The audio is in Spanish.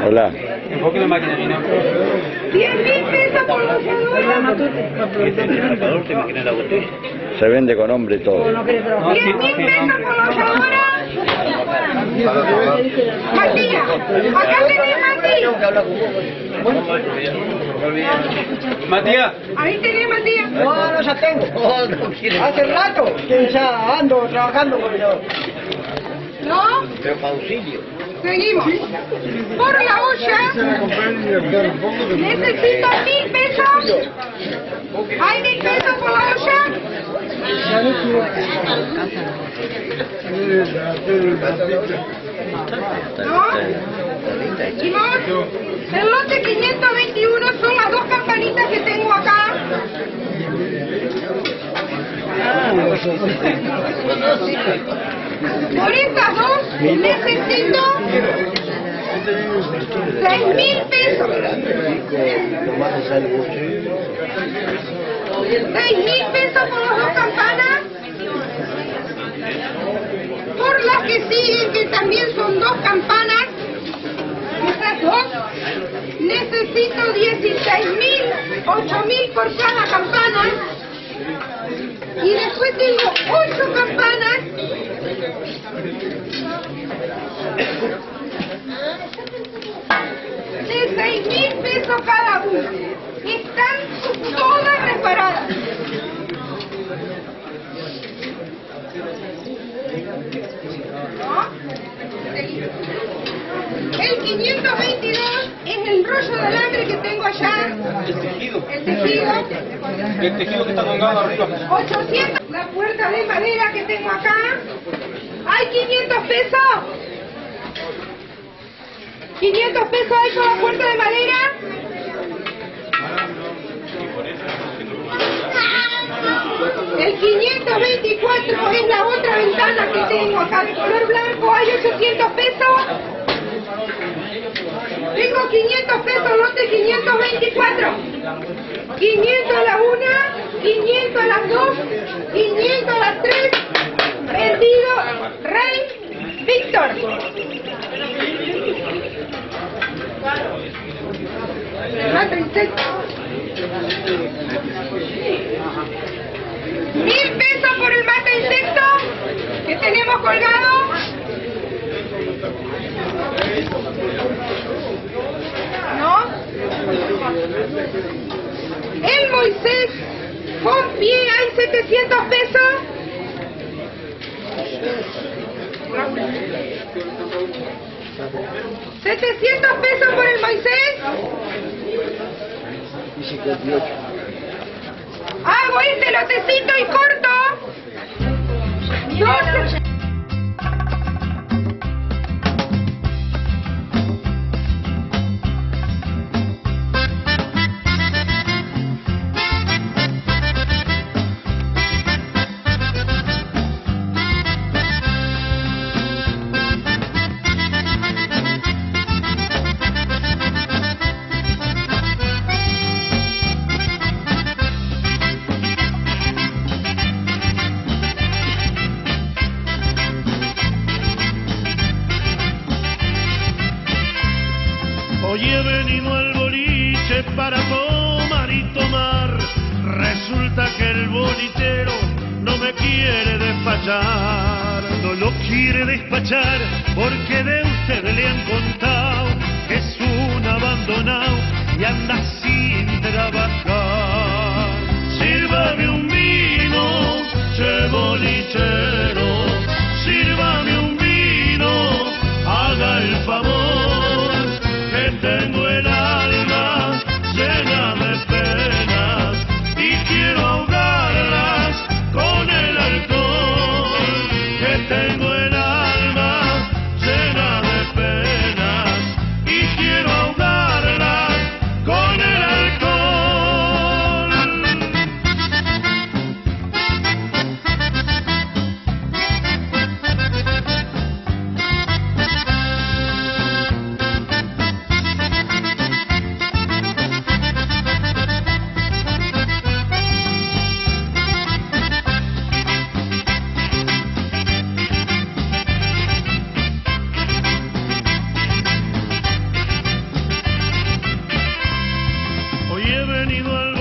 Hola. Enfoque la máquina, Nina. 10.000 pesos por los Se vende con hombre todo. 10.000 pesos por los Matías, acá tenés Matías. Ahí tenés Matías. No, ya tengo. Hace rato que ya ando trabajando con eso. ¿No? Pero para auxilio. Seguimos. Por la olla necesito 1.000 pesos. ¿Hay 1.000 pesos por la olla? ¿No? Seguimos. El lote 521 son las dos campanitas que tengo acá. Por estas dos necesito 6.000 pesos. 6.000 pesos por las dos campanas. Por las que siguen, que también son dos campanas, estas dos, necesito 16.000, 8.000 por cada campana. Y después tengo 8 campanas de 6.000 pesos cada una. Están todas reparadas. ¿No? El 522 es el rollo de alambre que tengo allá. El tejido. El tejido. El tejido que está colgado arriba. 800. La puerta de madera que tengo acá. ¿Hay 500 pesos? 500 pesos hay por la puerta de madera. El 524 es la otra ventana que tengo acá de color blanco. ¿Hay 800 pesos? Tengo 500 pesos, lote 524. 500 a la una, 500 a las 2, 500 a las 3. Vendido, Rey Víctor. Mata insecto. 1.000 pesos por el mata insecto que tenemos colgado. ¿No? El Moisés con pie hay 700 pesos. ¿700 pesos por el Moisés? Hago este lotecito y corto 12. Hoy he venido al boliche para tomar y tomar. Resulta que el bolichero no me quiere despachar. No lo quiere despachar porque de usted le han contado que es un abandonado y anda sin trabajar. Sírvame un vino, che bolichero. Sírvame un vino, haga el favor. Tengo el alma llena de penas y quiero ahogarlas con el alcohol. Que tengo el alma llena de penas y quiero ahogarlas con el alcohol. he venido al